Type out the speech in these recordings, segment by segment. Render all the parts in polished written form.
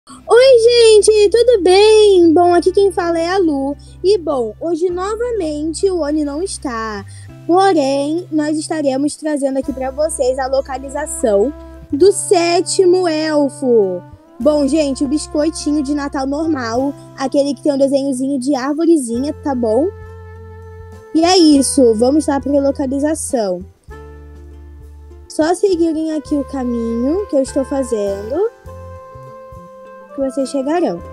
Oi, gente, tudo bem? Bom, aqui quem fala é a Lu. E bom, hoje novamente o Oni não está. Porém, nós estaremos trazendo aqui para vocês a localização do sétimo elfo. Bom, gente, o biscoitinho de Natal normal, aquele que tem um desenhozinho de árvorezinha, tá bom? E é isso, vamos lá para a localização. Só seguirem aqui o caminho que eu estou fazendo, que vocês chegarão.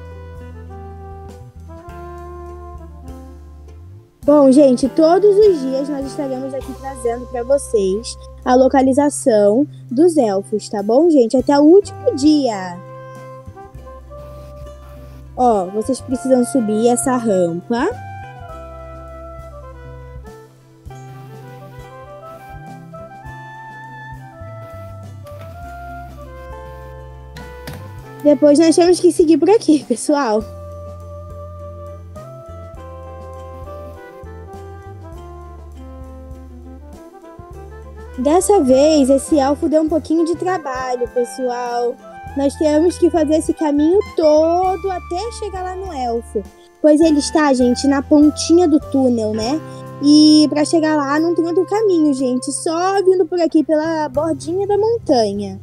Bom, gente, todos os dias nós estaremos aqui trazendo para vocês a localização dos elfos, tá bom, gente? Até o último dia. Ó, vocês precisam subir essa rampa. Depois nós temos que seguir por aqui, pessoal. Dessa vez, esse elfo deu um pouquinho de trabalho, pessoal. Nós temos que fazer esse caminho todo até chegar lá no elfo. Pois ele está, gente, na pontinha do túnel, né? E para chegar lá não tem outro caminho, gente. Só vindo por aqui pela bordinha da montanha.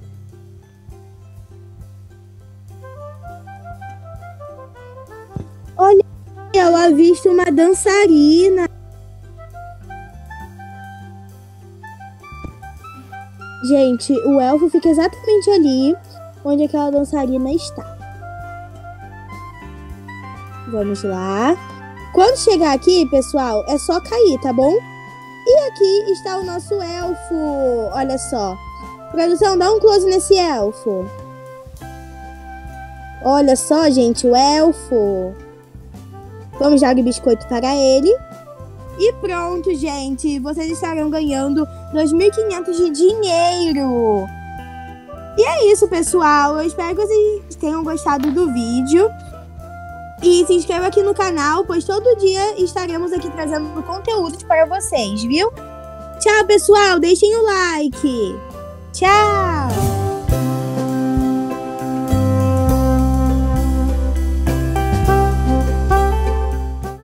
Olha, eu avisto uma dançarina. Gente, o elfo fica exatamente ali onde aquela dançarina está. Vamos lá. Quando chegar aqui, pessoal, é só cair, tá bom? E aqui está o nosso elfo. Olha só. Produção, dá um close nesse elfo. Olha só, gente, o elfo. Vamos dar o biscoito para ele. E pronto, gente. Vocês estarão ganhando 2.500 de dinheiro. E é isso, pessoal. Eu espero que vocês tenham gostado do vídeo. E se inscreva aqui no canal, pois todo dia estaremos aqui trazendo conteúdo para vocês, viu? Tchau, pessoal. Deixem o like. Tchau.